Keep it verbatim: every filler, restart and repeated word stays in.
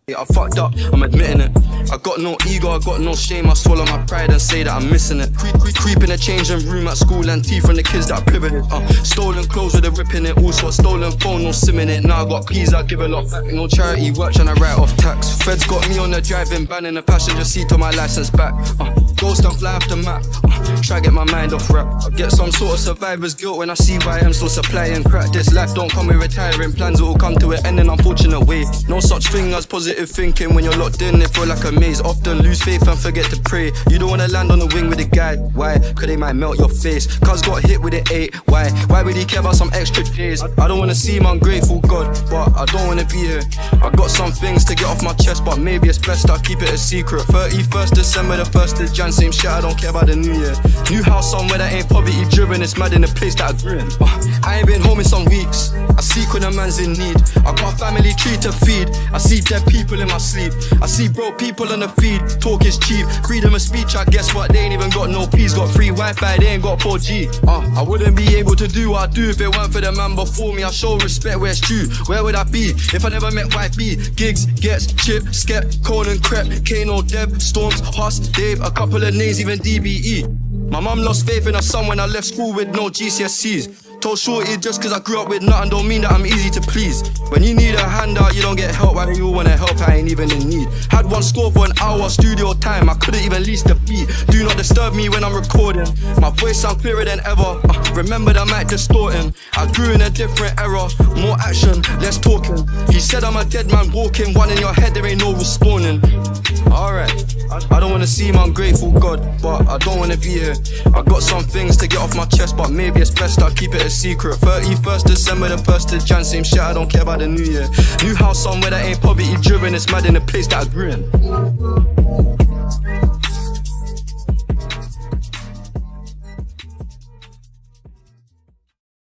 I fucked up, I'm admitting it. I got no ego, I got no shame. I swallow my pride and say that I'm missing it. Creep, creep, creep in the changing room at school and tea from the kids that are privileged. Uh, stolen clothes with a rip in it. Also a stolen phone, no sim in it. Now I got peas, I give a lot back. No charity work trying to write off tax. Feds got me on the driving ban in the passenger seat on my license back. Uh, ghost and fly off the map. Uh, try get my mind off rap. I get some sort of survivor's guilt when I see why I'm still supplying crack. This life don't come with retiring plans, it will come to an end in an unfortunate way. No such thing as positive thinking when you're locked in, it feel like a maze. Often lose faith and forget to pray. You don't wanna land on the wing with a guy. Why? Cause they might melt your face. Cuz got hit with an eight. Why? Why would he care about some extra days? I don't wanna seem ungrateful, God, but I don't wanna be here. I got some things to get off my chest, but maybe it's best I keep it a secret. thirty-first December, the first of Jan, same shit, I don't care about the new year. New house somewhere that ain't poverty driven, it's mad in the place that I grew in. uh, I ain't been home in some weeks. I seek when a man's in need. I got a family tree to feed. I see dead people in my sleep. I see broke people on the feed. Talk is cheap, freedom of speech, I guess what? They ain't even got no peace. Got free Wi-Fi, they ain't got four G. uh, I wouldn't be able to do what I do if it weren't for the man before me. I show respect where it's due. Where would I be if I never met Y B? Gigs, Gets, Chip, Skep, Conan, Crep, Kano, Dev, Storms, Huss, Dave, a couple of names, even D B E. My mum lost faith in her son when I left school with no G C S Es. Told Shorty just cause I grew up with nothing don't mean that I'm easy to please. When you need a handout, you don't get help. Why do you wanna help? I ain't even in need. Had one score for an hour studio time, I couldn't even lease the beat. Do not disturb me when I'm recording. My voice sound clearer than ever. uh, Remember the mic distorting. I grew in a different era. More action, less talking. He said I'm a dead man walking. One in your head, there ain't no respawning. Alright, I don't wanna seem ungrateful, God, but I don't wanna be here. I got some things to get off my chest, but maybe it's best I keep it a secret. thirty-first December, the first of Jan, same shit, I don't care about the new year. New house somewhere that ain't poverty driven, it's mad in the place that I grew in.